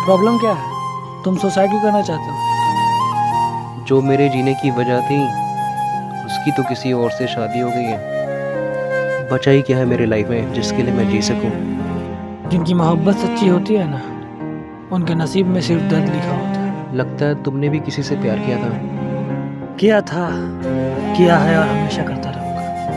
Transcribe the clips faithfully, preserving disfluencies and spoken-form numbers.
Problem क्या है? तुम सुसाइड क्यों करना चाहते हो? जो मेरे जीने की वजह थी उसकी तो किसी और से शादी हो गई है। बचा ही क्या है मेरे लाइफ में जिसके लिए मैं जी सकूं? जिनकी मोहब्बत सच्ची होती है ना, उनके नसीब में सिर्फ दर्द लिखा होता है। लगता है तुमने भी किसी से प्यार किया था। किया था, किया है और हमेशा करता रहूंगा।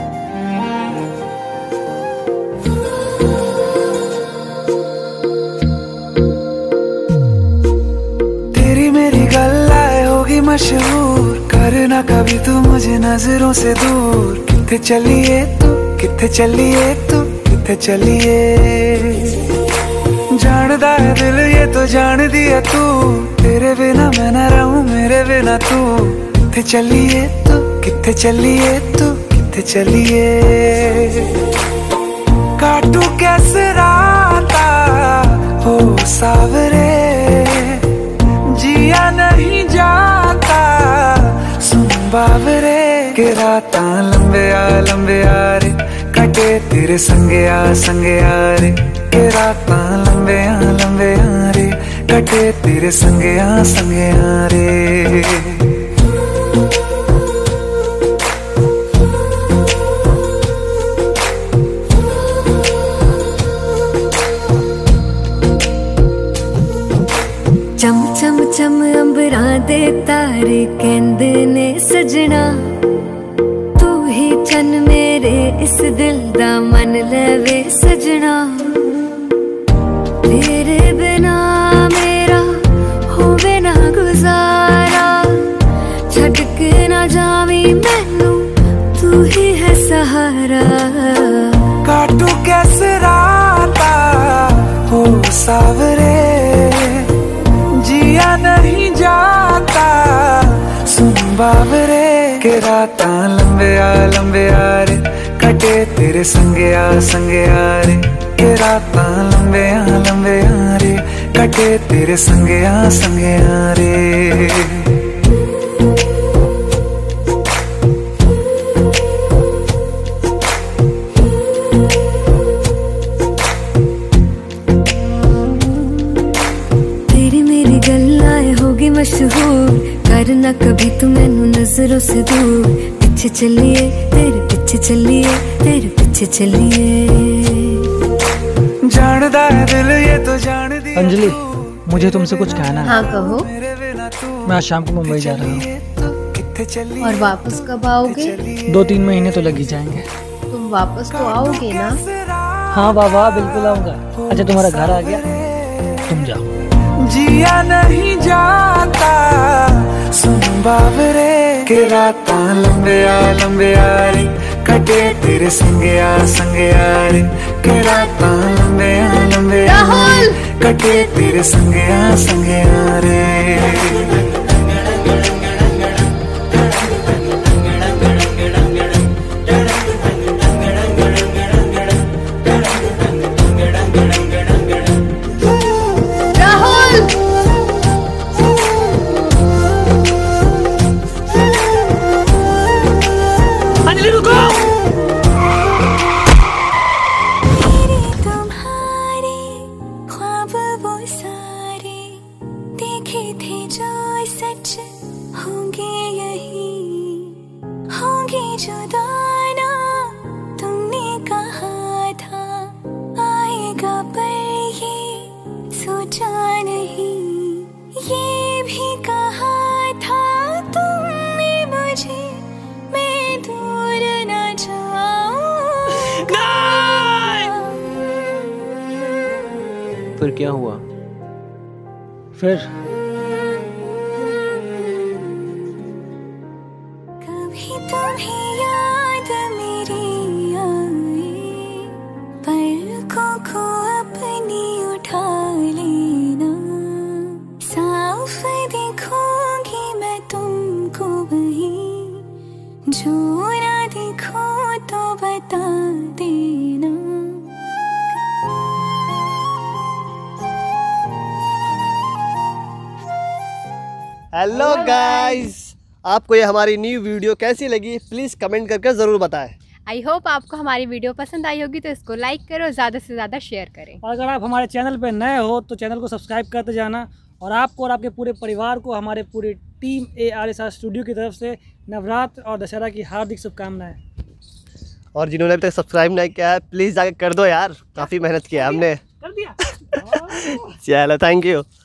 तेरी मेरी गल्लाए होगी मशहूर, करना कभी तू मुझे नजरों से दूर। किथे चलिए तू, किथे चलिए तू, किथे चलिए। जानदा है दिल ये तो जान दिया तू, तेरे बिना मैं न रहूं मेरे बिना तू। किथे चलिए तू, किथे चलिए तू, किथे चलिए। काटू कैसे राता हो सावरे, जिया नहीं जाता सुन बावरे। के राता लंबे आ लंबे आ रे, कटे तेरे संगे आ संगे आ रे। के राता लंबे आ लंबे आ रे, कटे तेरे संगे आ संगे आ रे। चम चम चम अंबरां दे तारे कहंदे ने सजना, तू ही चन मेरे इस दिल दा मन लवे सजना। तेरे बिना मेरा होवे ना गुजारा, छड़ के ना जावी मैनू तू ही है सहारा। काटू कैसे राता हो सावरे, जिया नहीं जाता सुन बावरे। के राता लंबे आ लंबे आ रे, कटे तेरे संगे आ संगे आ रे। के राता लंबे आ लंबे आ रे, कटे तेरे संगे आ संगे आ रे। मशहूर करना कभी तू मैनू नजरों से दूर। पीछे चलिए तेरे पीछे चलिए, तेरे पीछे चलिए। जानदा है दिल ये तो जान दिया। अंजलि, मुझे तुमसे कुछ कहना है। हाँ कहो। मैं आज शाम को मुंबई जा रहा हूँ। और वापस कब आओगे? दो तीन महीने तो लग ही जाएंगे। तुम वापस तो आओगे ना? हाँ बाबा, बिल्कुल आऊंगा। अच्छा, तुम्हारा घर आ गया, तुम जाओ। जिया नहीं जाता सुन बावरे। के राता लंबे आ लंबे आ रे, कटे तेरे संगे आ संगे आ रे। के राता लंबे आ लंबे आ रे, कटे तेरे संगे आ संगे आ रे। फिर क्या हुआ? फिर कभी तुम्हें याद मेरी आई, पलकों को अपनी उठा लेना। साफ देखूंगी मैं तुमको वहीं, जो ना देखो तो बता देना। हेलो गाइस, आपको ये हमारी न्यू वीडियो कैसी लगी प्लीज़ कमेंट करके ज़रूर बताएं। आई होप आपको हमारी वीडियो पसंद आई होगी, तो इसको लाइक करो, ज़्यादा से ज़्यादा शेयर करें। और अगर आप हमारे चैनल पर नए हो तो चैनल को सब्सक्राइब करते जाना। और आपको और आपके पूरे परिवार को हमारे पूरी team A R S R studio की तरफ से नवरात्र और दशहरा की हार्दिक शुभकामनाएं। और जिन्होंने अभी तक सब्सक्राइब नहीं किया है प्लीज़ जाके कर दो यार, काफ़ी मेहनत किया हमने। कर दिया। चलो थैंक यू।